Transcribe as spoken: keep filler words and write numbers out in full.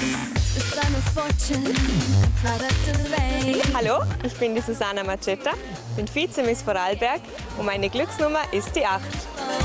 Hallo, ich bin die Suzana Marceta, bin Vize Miss Vorarlberg und meine Glücksnummer ist die acht.